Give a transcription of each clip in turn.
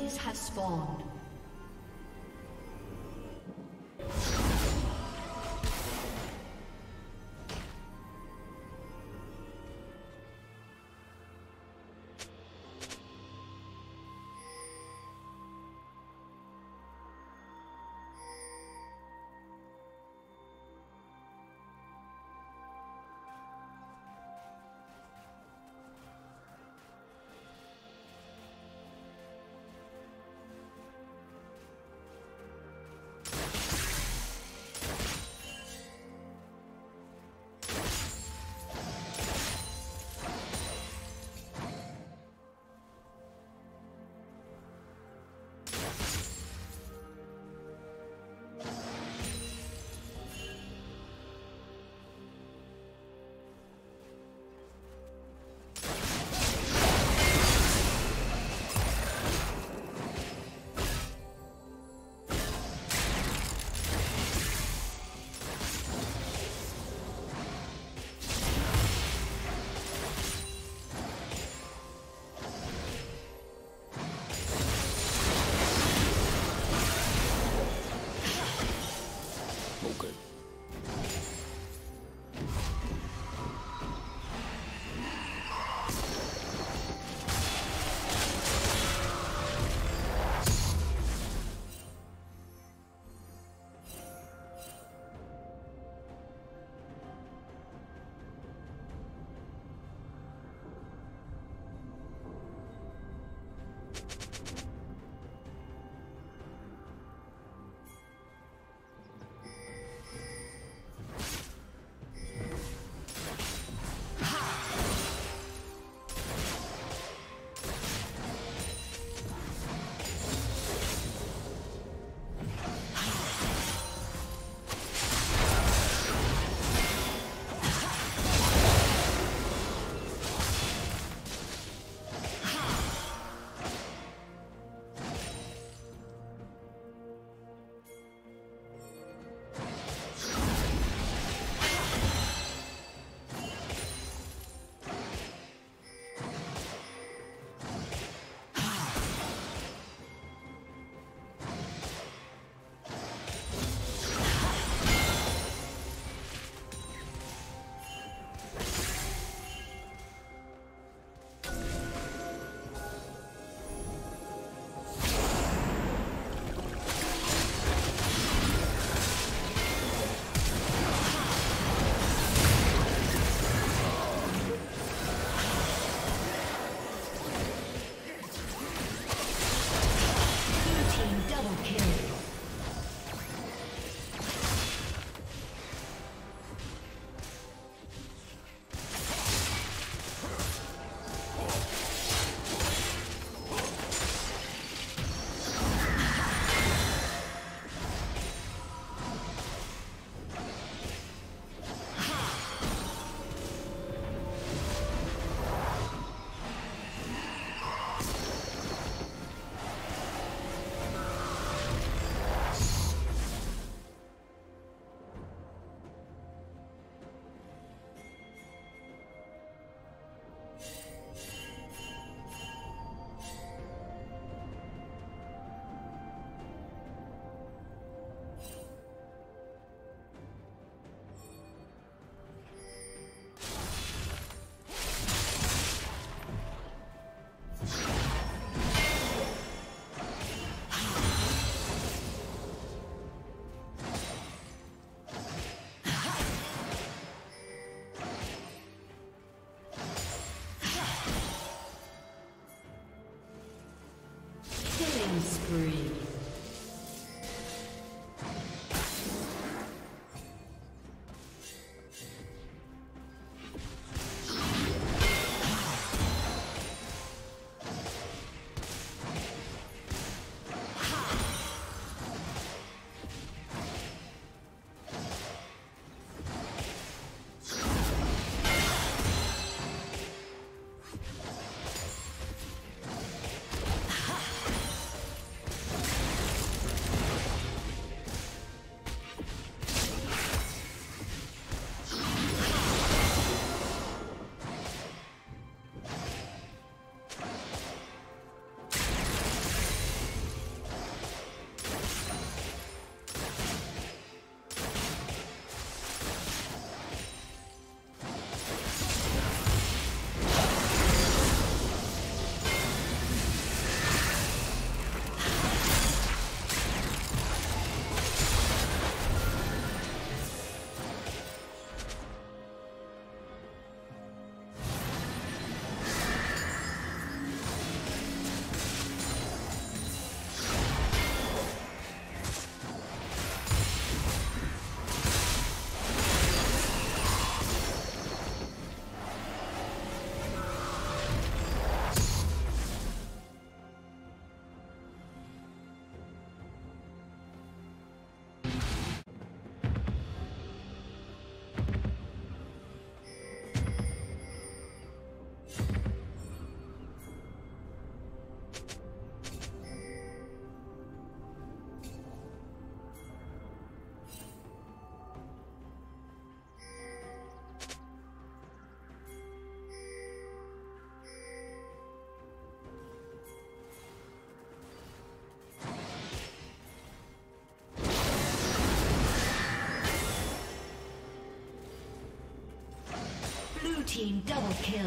Enemies have spawned. team double kill.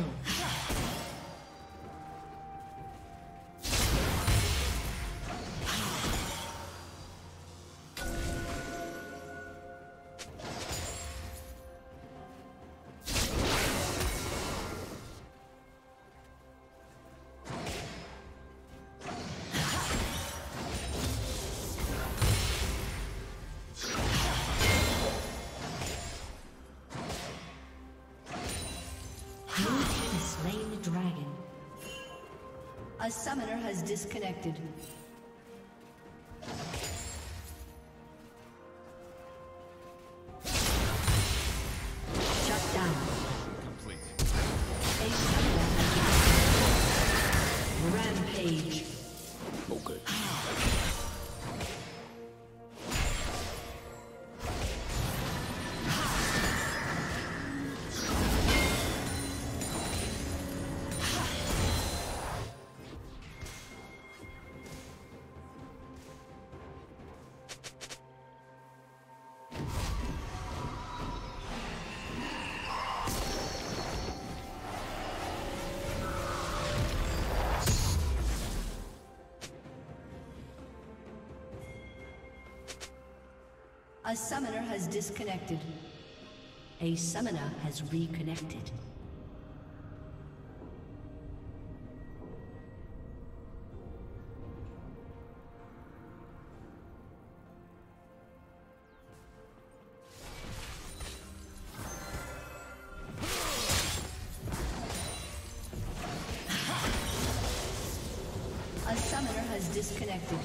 A summoner has disconnected. Shut down. Complete. A summoner has rampage. Okay. A summoner has disconnected. A summoner has reconnected. A summoner has disconnected.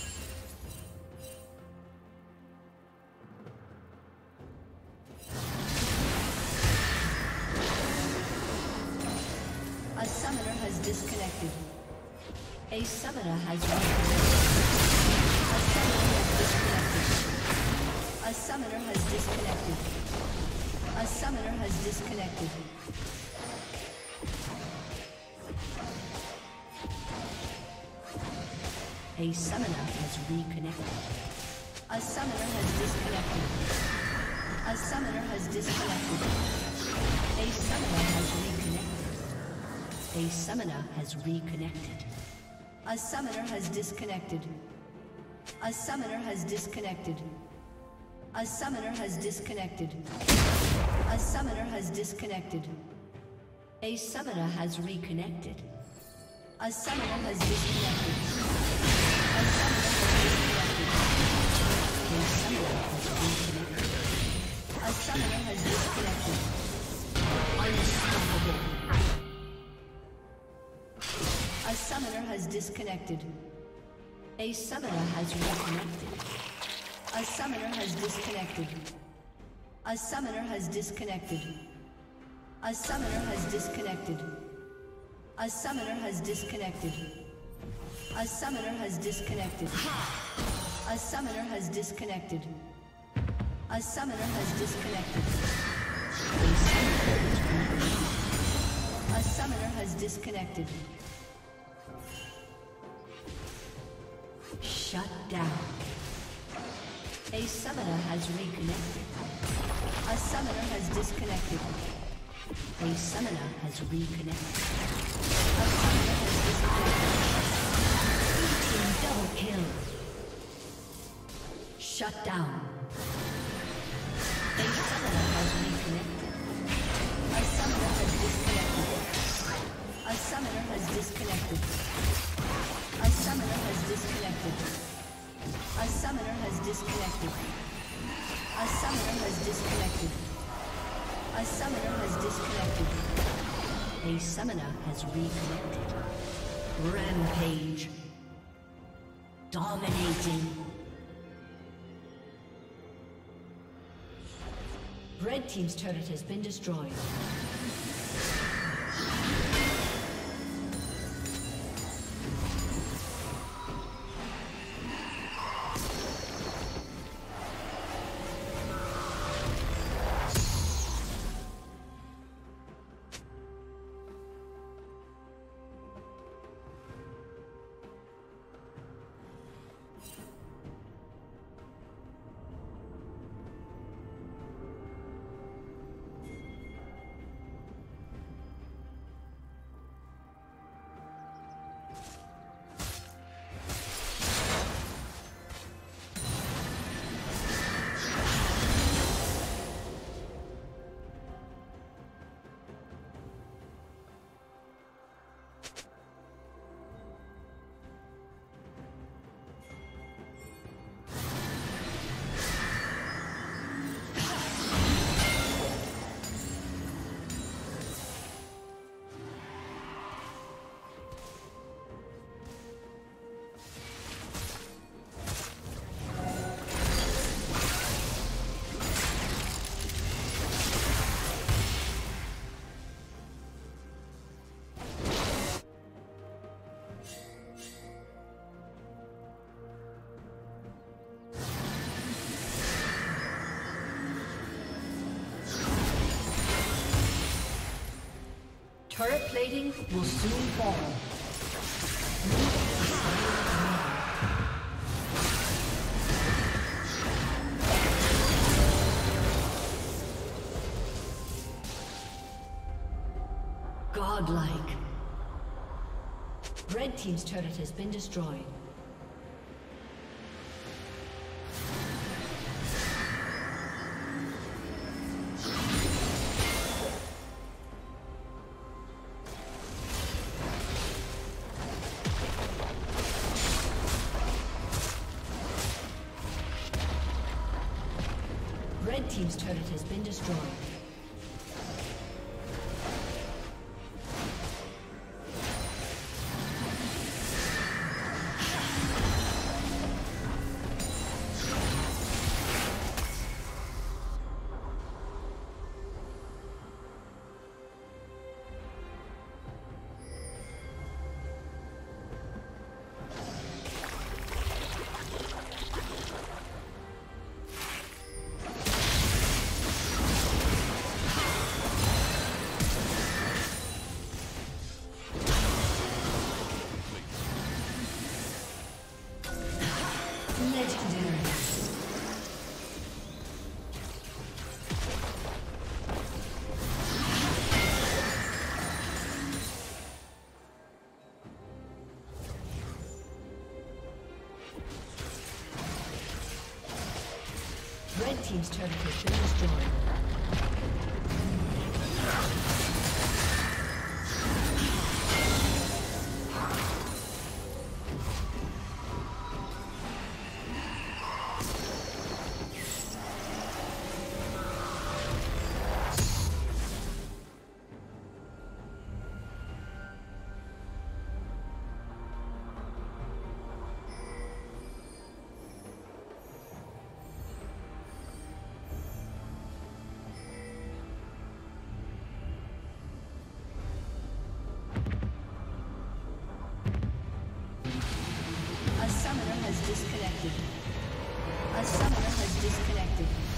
A summoner has disconnected. A summoner has reconnected. A summoner has disconnected. A summoner has disconnected. A summoner has reconnected. A summoner has disconnected. A summoner has disconnected. A summoner has reconnected. A summoner has reconnected. A summoner has disconnected. A summoner has disconnected. A summoner has disconnected. A summoner has disconnected. A summoner has reconnected. A summoner has disconnected. A summoner has disconnected. A summoner has disconnected. Unstoppable. A summoner has disconnected. A summoner has reconnected. A summoner has disconnected. A summoner has disconnected. A summoner has disconnected. A summoner has disconnected. A summoner has disconnected. A summoner has disconnected. A summoner has disconnected. A summoner has disconnected. Shut down. A summoner has reconnected. A summoner has disconnected. A summoner has reconnected. A summoner has disconnected. Team double kill. Shut down. A summoner has reconnected. A summoner has disconnected. A summoner has disconnected. A summoner has disconnected. A summoner has disconnected. A summoner has disconnected. A summoner has disconnected. A summoner has reconnected. Rampage. Dominating. Red team's turret has been destroyed. Turret plating will soon fall. Godlike. Red team's turret has been destroyed. Red team's turret has been destroyed. Red team's turret has been destroyed. A summoner has disconnected.